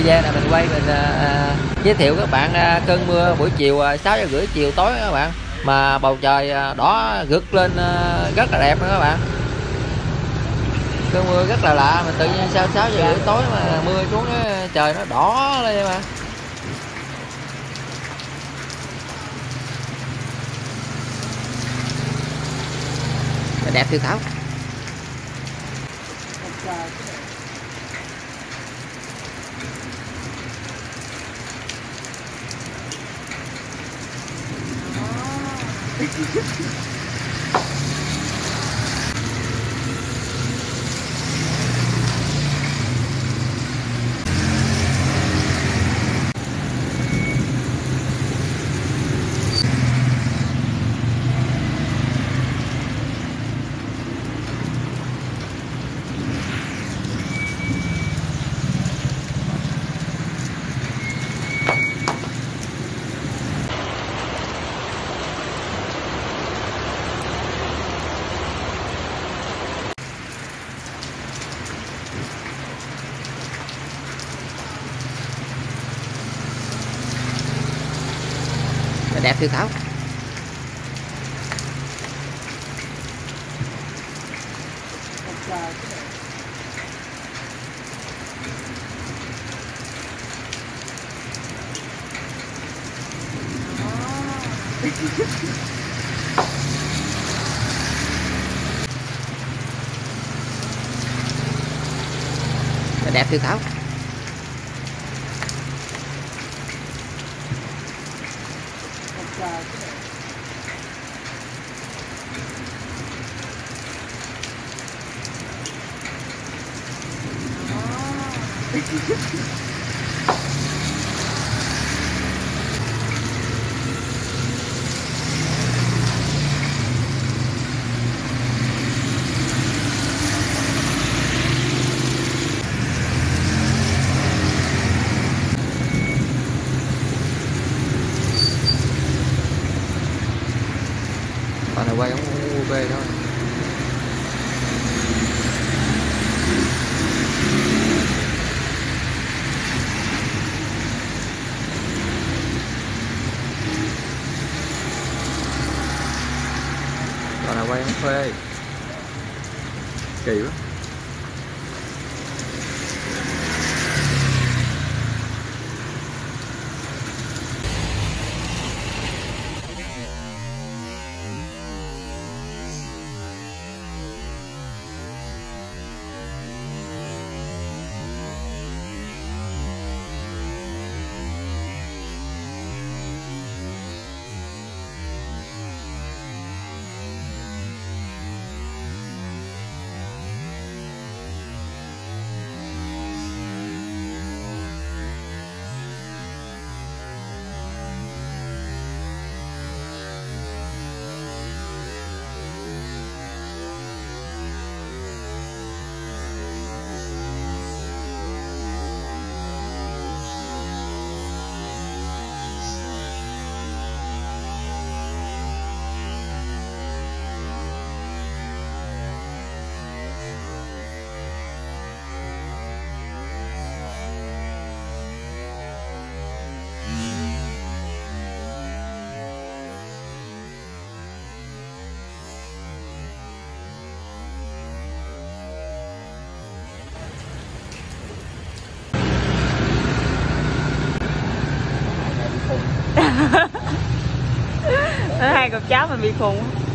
video này mình quay mình giới thiệu các bạn cơn mưa buổi chiều 6 giờ rưỡi chiều tối các bạn, mà bầu trời đỏ rực lên rất là đẹp nữa các bạn. Cơn mưa rất là lạ, mà tự nhiên sao 6 giờ rưỡi tối mà mưa xuống trời nó đỏ lên mà. Đẹp Thư Thảo. Đẹp Thư Thảo. Đẹp Thư Thảo. Còn này quay ống UV thôi. Còn này quay ống phê. Kỳ quá. Hai cục cháo mình bị khùng.